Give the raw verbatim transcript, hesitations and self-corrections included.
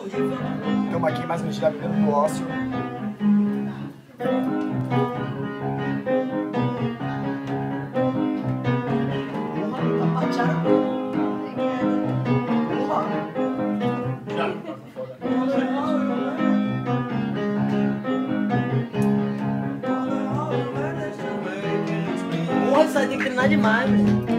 Estamos aqui mais uma gira do ócio. Porra, isso aí tem que treinar demais, velho.